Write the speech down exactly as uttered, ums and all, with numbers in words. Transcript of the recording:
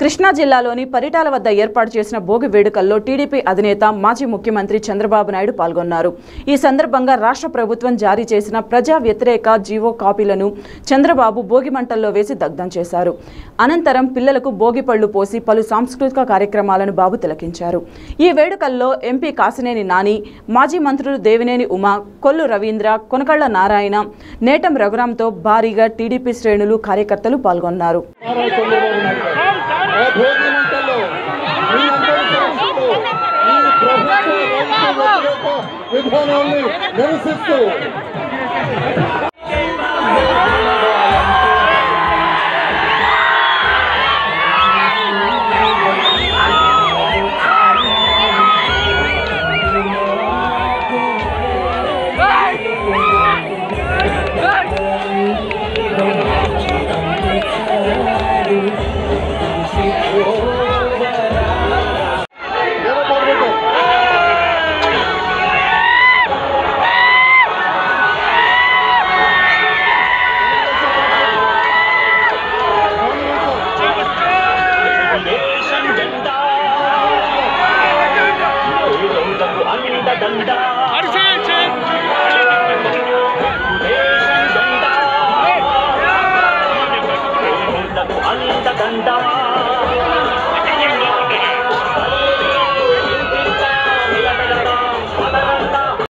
కృష్ణా జిల్లాలోని పరిటాల వద్ద ఏర్పాటు చేసిన భోగి వేడుకల్లో టీడీపీ అధినేత మాజీ ముఖ్యమంత్రి చంద్రబాబు నాయుడు పాల్గొన్నారు. ఈ సందర్భంగా రాష్ట్ర ప్రభుత్వం జారీ చేసిన ప్రజా వ్యతిరేక జీవో కాపీలను చంద్రబాబు భోగి మంటల్లో వేసి దగ్ధం చేశారు. అనంతరం పిల్లలకు భోగి పళ్లు పోసి పలు సాంస్కృతిక కార్యక్రమాలను బాబు తిలకించారు. ఈ వేడుకల్లో ఎంపీ కాసినేని నాని, మాజీ మంత్రులు దేవినేని ఉమా, కొల్లు రవీంద్ర, కొనకళ్ల నారాయణ, నేటం రఘురాంతో భారీగా టీడీపీ శ్రేణులు కార్యకర్తలు పాల్గొన్నారు. విధానాన్ని నిరసిస్తూ Oh